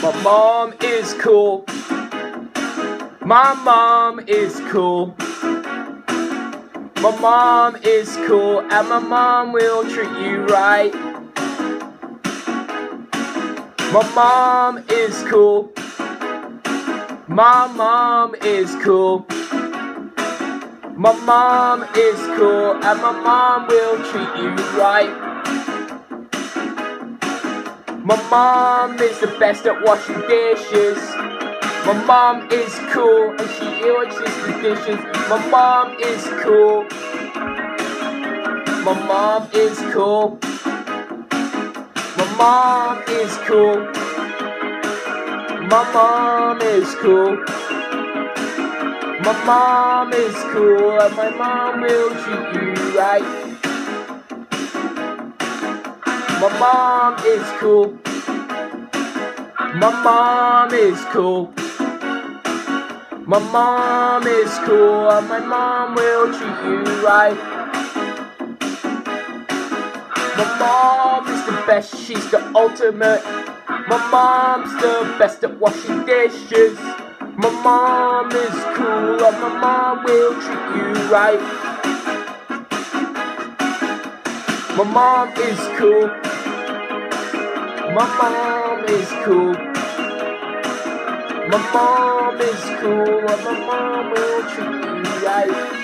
My mom is cool. My mom is cool. My mom is cool, and my mom will treat you right. My mom is cool. My mom is cool. My mom is cool, and my mom will treat you right. My mom is the best at washing dishes. My mom is cool, and she washes the dishes. My mom is cool. My mom is cool. My mom is cool. My mom is cool. My mom is cool, and my mom will treat you right. My mom is cool. My mom is cool. My mom is cool, and my mom will treat you right. My mom is the best, she's the ultimate. My mom's the best at washing dishes. My mom is cool, and my mom will treat you right. My mom is cool. My mom is cool. My mom is cool, and my mom will treat you right.